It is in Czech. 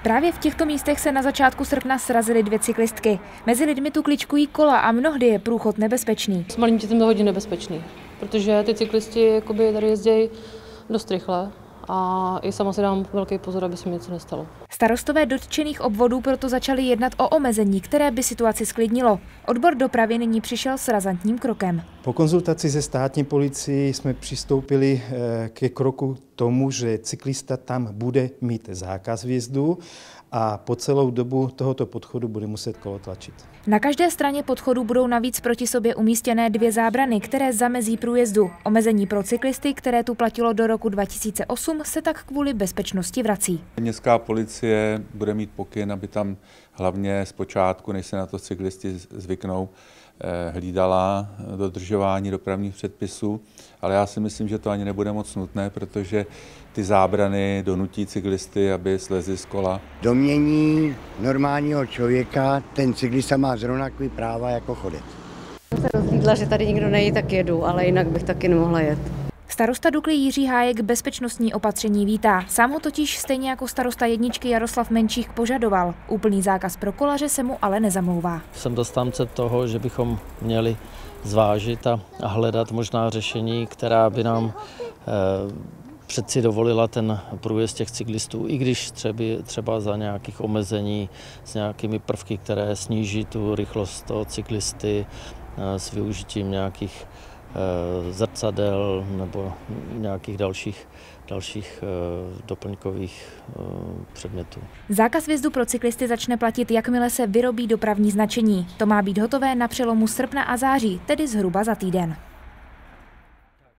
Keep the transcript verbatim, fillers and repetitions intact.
Právě v těchto místech se na začátku srpna srazily dvě cyklistky. Mezi lidmi tu kličkují kola a mnohdy je průchod nebezpečný. S malým dětem to hodně nebezpečný, protože ty cyklisti jakoby tady jezdí dost rychle a i sama si dám velký pozor, aby se mi něco nestalo. Starostové dotčených obvodů proto začali jednat o omezení, které by situaci sklidnilo. Odbor dopravy nyní přišel s razantním krokem. Po konzultaci se státní policií jsme přistoupili ke kroku tomu, že cyklista tam bude mít zákaz vjezdu a po celou dobu tohoto podchodu bude muset kolo tlačit. Na každé straně podchodu budou navíc proti sobě umístěné dvě zábrany, které zamezí průjezdu. Omezení pro cyklisty, které tu platilo do roku dva tisíce osm, se tak kvůli bezpečnosti vrací. Městská policie bude mít pokyn, aby tam hlavně zpočátku, než se na to cyklisti zvyknou, hlídala dodržování dopravních předpisů, ale já si myslím, že to ani nebude moc nutné, protože ty zábrany donutí cyklisty, aby slezli z kola. Domění normálního člověka ten cyklista má zrovna takový práva jako chodec. Jsem se dozvídla, že tady nikdo nejí, tak jedu, ale jinak bych taky nemohla jet. Starosta Dukly Jiří Hájek bezpečnostní opatření vítá. Sám ho totiž stejně jako starosta jedničky Jaroslav Menčík požadoval. Úplný zákaz pro kolaře se mu ale nezamlouvá. Jsem zastánce toho, že bychom měli zvážit a hledat možná řešení, která by nám eh, přeci dovolila ten průjezd těch cyklistů, i když třeba, třeba za nějakých omezení s nějakými prvky, které sníží tu rychlost toho cyklisty eh, s využitím nějakých zrcadel nebo nějakých dalších, dalších doplňkových předmětů. Zákaz vjezdu pro cyklisty začne platit, jakmile se vyrobí dopravní značení. To má být hotové na přelomu srpna a září, tedy zhruba za týden.